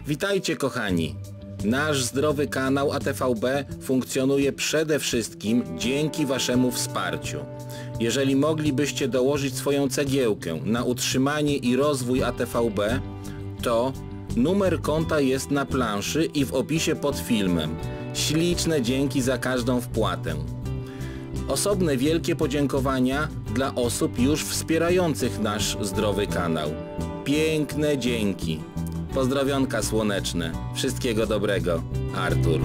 Witajcie kochani! Nasz zdrowy kanał ATVB funkcjonuje przede wszystkim dzięki Waszemu wsparciu. Jeżeli moglibyście dołożyć swoją cegiełkę na utrzymanie i rozwój ATVB, to numer konta jest na planszy i w opisie pod filmem. Śliczne dzięki za każdą wpłatę. Osobne wielkie podziękowania dla osób już wspierających nasz zdrowy kanał. Piękne dzięki. Pozdrowionka słoneczne. Wszystkiego dobrego. Artur.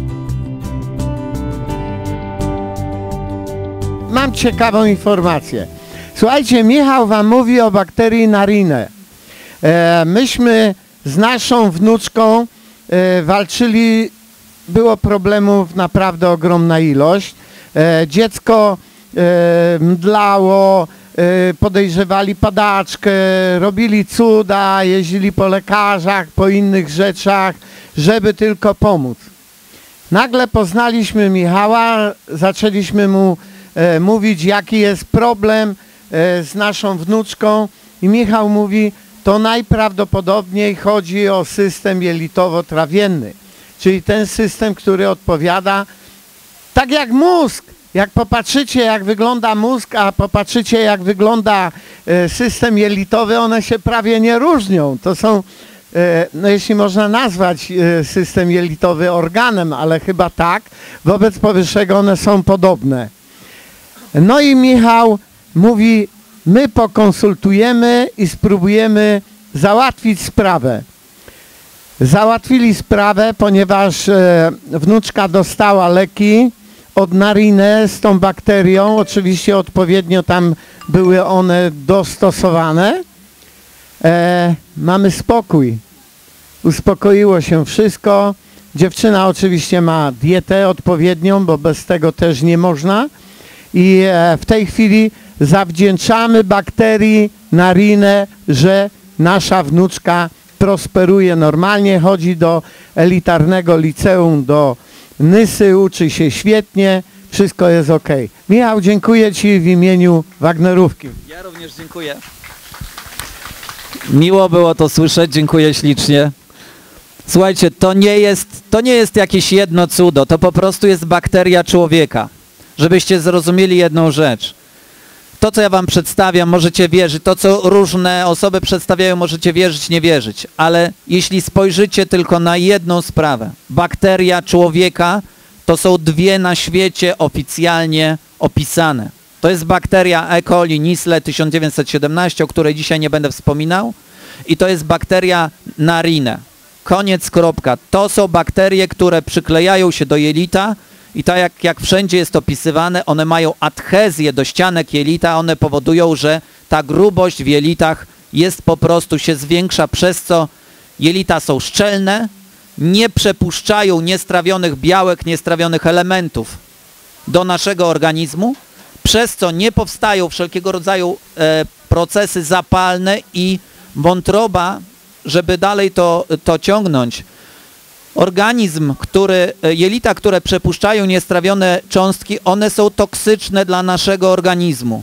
Mam ciekawą informację. Słuchajcie, Michał wam mówi o bakterii Narine. Myśmy z naszą wnuczką walczyli, było problemów naprawdę ogromna ilość. Dziecko mdlało, podejrzewali padaczkę, robili cuda, jeździli po lekarzach, po innych rzeczach, żeby tylko pomóc. Nagle poznaliśmy Michała, zaczęliśmy mu mówić, jaki jest problem z naszą wnuczką i Michał mówi, to najprawdopodobniej chodzi o system jelitowo-trawienny, czyli ten system, który odpowiada tak jak mózg. Jak popatrzycie, jak wygląda mózg, a popatrzycie, jak wygląda system jelitowy, one się prawie nie różnią. To są, no jeśli można nazwać system jelitowy organem, ale chyba tak, wobec powyższego one są podobne. No i Michał mówi, my pokonsultujemy i spróbujemy załatwić sprawę. Załatwili sprawę, ponieważ wnuczka dostała leki od Narine z tą bakterią, oczywiście odpowiednio tam były one dostosowane. Mamy spokój, uspokoiło się wszystko. Dziewczyna oczywiście ma dietę odpowiednią, bo bez tego też nie można. I w tej chwili zawdzięczamy bakterii Narine, że nasza wnuczka prosperuje normalnie, chodzi do elitarnego liceum, do Nysy, uczy się świetnie, wszystko jest ok. Michał, dziękuję Ci w imieniu Wagnerówki. Ja również dziękuję. Miło było to słyszeć, dziękuję ślicznie. Słuchajcie, to nie jest jakieś jedno cudo, to po prostu jest bakteria człowieka. Żebyście zrozumieli jedną rzecz. To, co ja wam przedstawiam, możecie wierzyć, to, co różne osoby przedstawiają, możecie wierzyć, nie wierzyć, ale jeśli spojrzycie tylko na jedną sprawę, bakteria człowieka, to są dwie na świecie oficjalnie opisane. To jest bakteria E. coli Nisle 1917, o której dzisiaj nie będę wspominał, i to jest bakteria Narine. Koniec, kropka. To są bakterie, które przyklejają się do jelita, i tak jak wszędzie jest opisywane, one mają adhezję do ścianek jelita, one powodują, że ta grubość w jelitach jest po prostu się zwiększa, przez co jelita są szczelne, nie przepuszczają niestrawionych białek, niestrawionych elementów do naszego organizmu, przez co nie powstają wszelkiego rodzaju procesy zapalne i wątroba, żeby dalej to ciągnąć, organizm, jelita, które przepuszczają niestrawione cząstki, one są toksyczne dla naszego organizmu.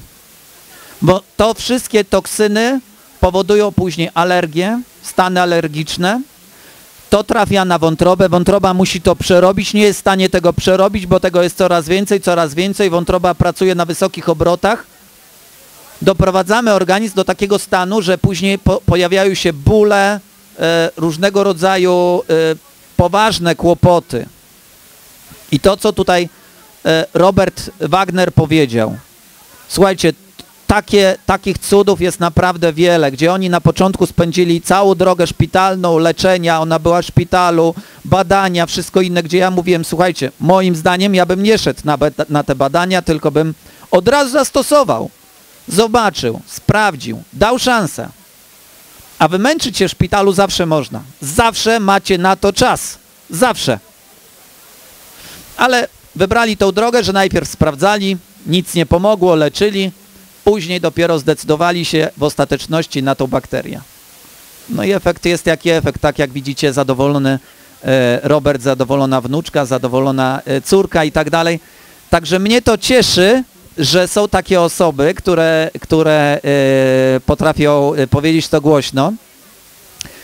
Bo to wszystkie toksyny powodują później alergie, stany alergiczne. To trafia na wątrobę, wątroba musi to przerobić, nie jest w stanie tego przerobić, bo tego jest coraz więcej, wątroba pracuje na wysokich obrotach. Doprowadzamy organizm do takiego stanu, że później pojawiają się bóle, różnego rodzaju poważne kłopoty. I to, co tutaj Robert Wagner powiedział. Słuchajcie, takich cudów jest naprawdę wiele, gdzie oni na początku spędzili całą drogę szpitalną, leczenia, ona była w szpitalu, badania, wszystko inne, gdzie ja mówiłem, słuchajcie, moim zdaniem ja bym nie szedł na te badania, tylko bym od razu zastosował, zobaczył, sprawdził, dał szansę. A wymęczyć się w szpitalu zawsze można. Zawsze macie na to czas. Zawsze. Ale wybrali tą drogę, że najpierw sprawdzali, nic nie pomogło, leczyli, później dopiero zdecydowali się w ostateczności na tą bakterię. No i efekt jest jaki efekt, tak jak widzicie, zadowolony Robert, zadowolona wnuczka, zadowolona córka i tak dalej. Także mnie to cieszy, że są takie osoby, które potrafią powiedzieć to głośno.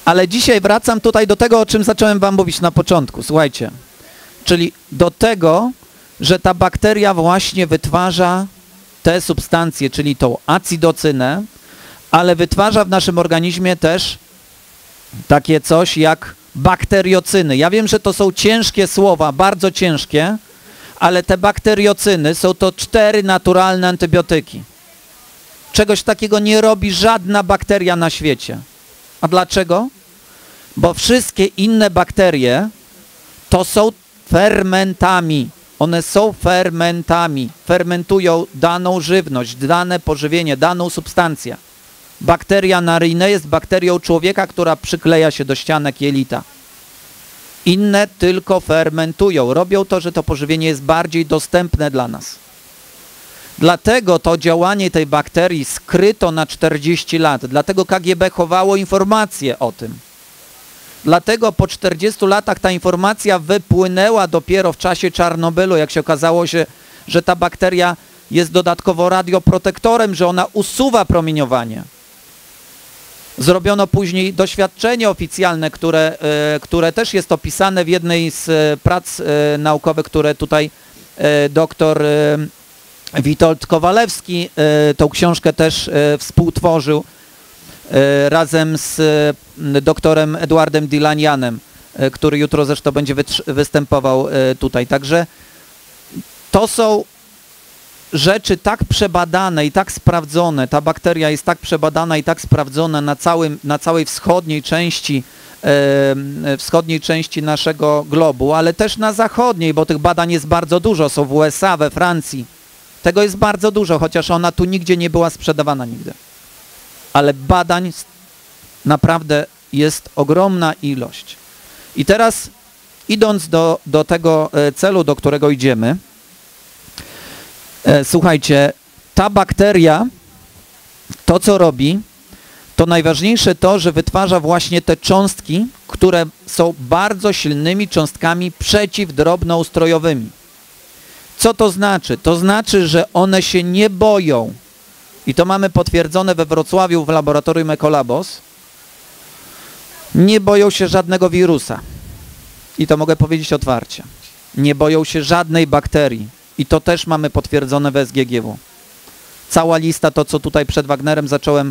Ale dzisiaj wracam tutaj do tego, o czym zacząłem wam mówić na początku. Słuchajcie, czyli do tego, że ta bakteria właśnie wytwarza te substancje, czyli tą acidocynę, ale wytwarza w naszym organizmie też takie coś jak bakteriocyny. Ja wiem, że to są ciężkie słowa, bardzo ciężkie, ale te bakteriocyny są to 4 naturalne antybiotyki. Czegoś takiego nie robi żadna bakteria na świecie. A dlaczego? Bo wszystkie inne bakterie to są fermentami. One są fermentami. Fermentują daną żywność, dane pożywienie, daną substancję. Bakteria naryjna jest bakterią człowieka, która przykleja się do ścianek jelita. Inne tylko fermentują. Robią to, że to pożywienie jest bardziej dostępne dla nas. Dlatego to działanie tej bakterii skryto na 40 lat. Dlatego KGB chowało informacje o tym. Dlatego po 40 latach ta informacja wypłynęła dopiero w czasie Czarnobylu, jak się okazało, że ta bakteria jest dodatkowo radioprotektorem, że ona usuwa promieniowanie. Zrobiono później doświadczenie oficjalne, które też jest opisane w jednej z prac naukowych, które tutaj doktor Witold Kowalewski tą książkę też współtworzył razem z doktorem Edwardem Dilanianem, który jutro zresztą będzie występował tutaj. Także to są rzeczy tak przebadane i tak sprawdzone, ta bakteria jest tak przebadana i tak sprawdzona na całej wschodniej części naszego globu, ale też na zachodniej, bo tych badań jest bardzo dużo, są w USA, we Francji. Tego jest bardzo dużo, chociaż ona tu nigdzie nie była sprzedawana nigdy. Ale badań naprawdę jest ogromna ilość. I teraz idąc do tego celu, do którego idziemy, słuchajcie, ta bakteria, to co robi, to najważniejsze to, że wytwarza właśnie te cząstki, które są bardzo silnymi cząstkami przeciwdrobnoustrojowymi. Co to znaczy? To znaczy, że one się nie boją. I to mamy potwierdzone we Wrocławiu w laboratorium Ecolabos. Nie boją się żadnego wirusa. I to mogę powiedzieć otwarcie. Nie boją się żadnej bakterii. I to też mamy potwierdzone w SGGW. Cała lista, to co tutaj przed Wagnerem zacząłem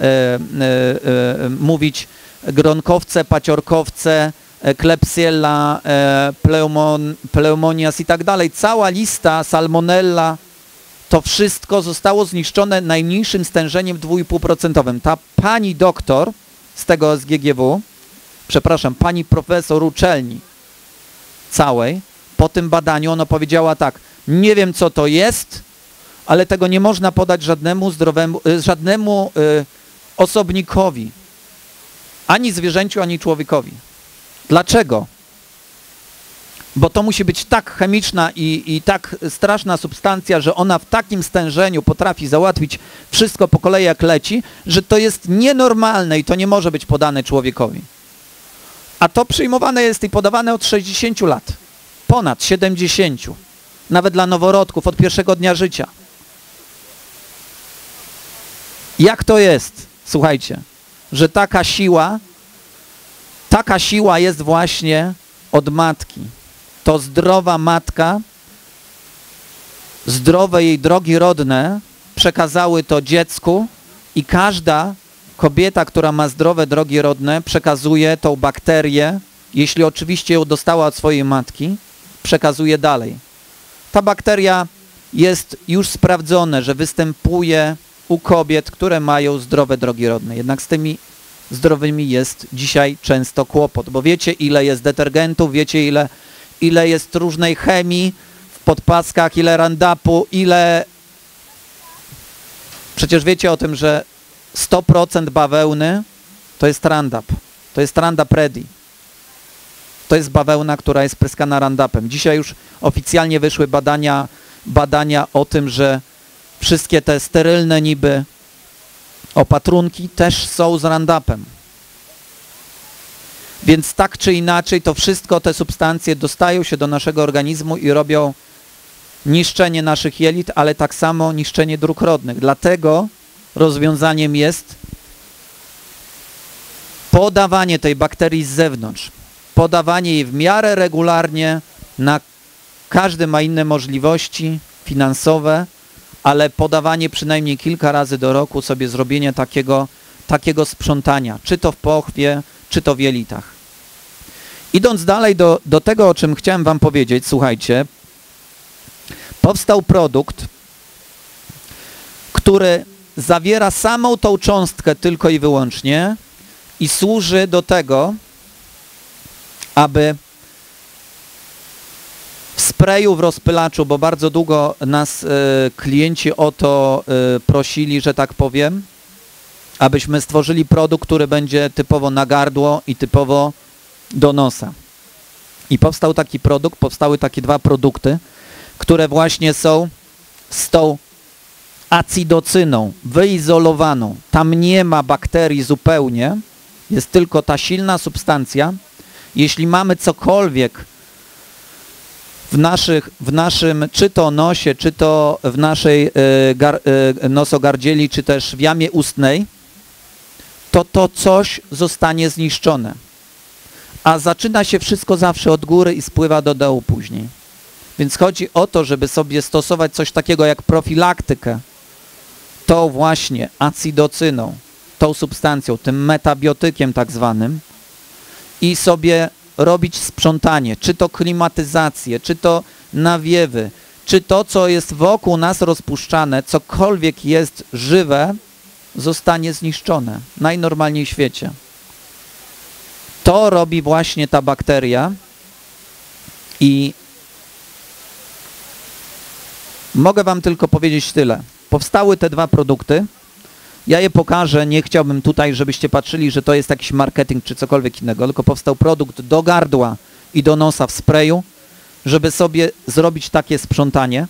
mówić, gronkowce, paciorkowce, Klebsiella, Pneumonias i tak dalej. Cała lista, salmonella, to wszystko zostało zniszczone najmniejszym stężeniem 2,5%. Ta pani doktor z tego SGGW, przepraszam, pani profesor uczelni całej, po tym badaniu ona powiedziała tak, nie wiem co to jest, ale tego nie można podać żadnemu osobnikowi, ani zwierzęciu, ani człowiekowi. Dlaczego? Bo to musi być tak chemiczna i tak straszna substancja, że ona w takim stężeniu potrafi załatwić wszystko po kolei jak leci, że to jest nienormalne i to nie może być podane człowiekowi. A to przyjmowane jest i podawane od 60 lat. Ponad 70. Nawet dla noworodków od pierwszego dnia życia. Jak to jest? Słuchajcie, że taka siła jest właśnie od matki. To zdrowa matka, zdrowe jej drogi rodne przekazały to dziecku i każda kobieta, która ma zdrowe drogi rodne, przekazuje tą bakterię, jeśli oczywiście ją dostała od swojej matki, przekazuje dalej. Ta bakteria jest już sprawdzone, że występuje u kobiet, które mają zdrowe drogi rodne. Jednak z tymi zdrowymi jest dzisiaj często kłopot, bo wiecie, ile jest detergentów, wiecie, ile jest różnej chemii w podpaskach, ile Roundupu, ile... Przecież wiecie o tym, że 100% bawełny to jest Roundup. To jest Roundup Ready. To jest bawełna, która jest pryskana Roundupem. Dzisiaj już oficjalnie wyszły badania o tym, że wszystkie te sterylne niby opatrunki też są z Roundupem. Więc tak czy inaczej to wszystko, te substancje dostają się do naszego organizmu i robią niszczenie naszych jelit, ale tak samo niszczenie dróg rodnych. Dlatego rozwiązaniem jest podawanie tej bakterii z zewnątrz, podawanie jej w miarę regularnie, każdy ma inne możliwości finansowe, ale podawanie przynajmniej kilka razy do roku, sobie zrobienie takiego sprzątania, czy to w pochwie, czy to w jelitach. Idąc dalej do tego, o czym chciałem wam powiedzieć, słuchajcie, powstał produkt, który zawiera samą tą cząstkę tylko i wyłącznie i służy do tego, aby w sprayu, w rozpylaczu, bo bardzo długo nas klienci o to prosili, że tak powiem, abyśmy stworzyli produkt, który będzie typowo na gardło i typowo do nosa. I powstał taki produkt, powstały takie dwa produkty, które właśnie są z tą acidocyną wyizolowaną. Tam nie ma bakterii zupełnie, jest tylko ta substancja. Jeśli mamy cokolwiek w naszym, czy to nosie, czy to w naszej nosogardzieli, czy też w jamie ustnej, to coś zostanie zniszczone. A zaczyna się wszystko zawsze od góry i spływa do dołu później. Więc chodzi o to, żeby sobie stosować coś takiego jak profilaktykę, tą właśnie acidocyną, tą substancją, tym metabiotykiem tak zwanym i sobie robić sprzątanie, czy to klimatyzację, czy to nawiewy, czy to, co jest wokół nas rozpuszczane, cokolwiek jest żywe, zostanie zniszczone najnormalniej w świecie. To robi właśnie ta bakteria i mogę wam tylko powiedzieć tyle. Powstały te dwa produkty. Ja je pokażę, nie chciałbym tutaj, żebyście patrzyli, że to jest jakiś marketing czy cokolwiek innego, tylko powstał produkt do gardła i do nosa w sprayu, żeby sobie zrobić takie sprzątanie.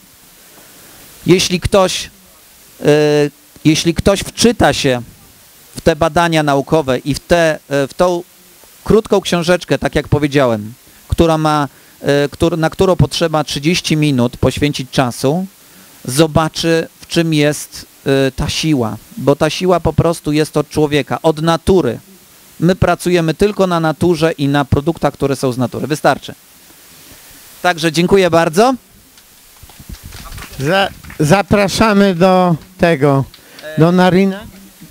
Jeśli ktoś wczyta się w te badania naukowe i w tą krótką książeczkę, tak jak powiedziałem, na którą potrzeba 30 minut poświęcić czasu, zobaczy, w czym jest ta siła, bo ta siła po prostu jest od człowieka, od natury. My pracujemy tylko na naturze i na produktach, które są z natury. Wystarczy. Także dziękuję bardzo. Zapraszamy do tego, do Narina.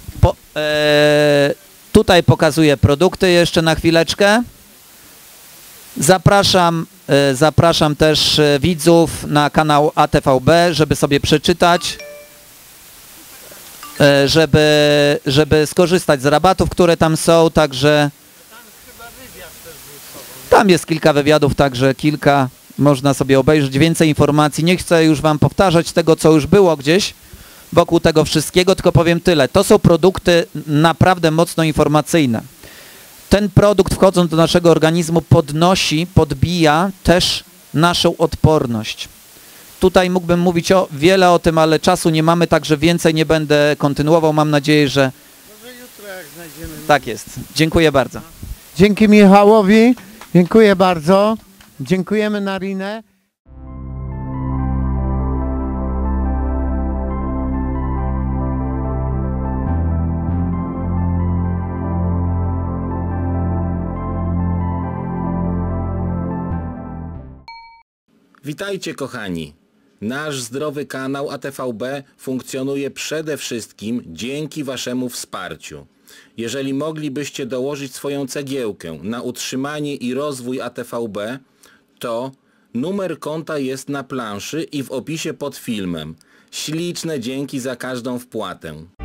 Tutaj pokazuję produkty jeszcze na chwileczkę. Zapraszam też widzów na kanał ATVB, żeby sobie przeczytać, żeby skorzystać z rabatów, które tam są, także tam jest kilka wywiadów, także można sobie obejrzeć więcej informacji. Nie chcę już wam powtarzać tego, co już było gdzieś wokół tego wszystkiego, tylko powiem tyle. To są produkty naprawdę mocno informacyjne. Ten produkt, wchodząc do naszego organizmu, podbija też naszą odporność. Tutaj mógłbym mówić wiele o tym, ale czasu nie mamy, także więcej nie będę kontynuował. Mam nadzieję, że... Może jutro jak znajdziemy. Tak jest. Dziękuję bardzo. Dzięki Michałowi. Dziękuję bardzo. Dziękujemy Narinę. Witajcie kochani. Nasz zdrowy kanał ATVB funkcjonuje przede wszystkim dzięki waszemu wsparciu. Jeżeli moglibyście dołożyć swoją cegiełkę na utrzymanie i rozwój ATVB, to numer konta jest na planszy i w opisie pod filmem. Śliczne dzięki za każdą wpłatę.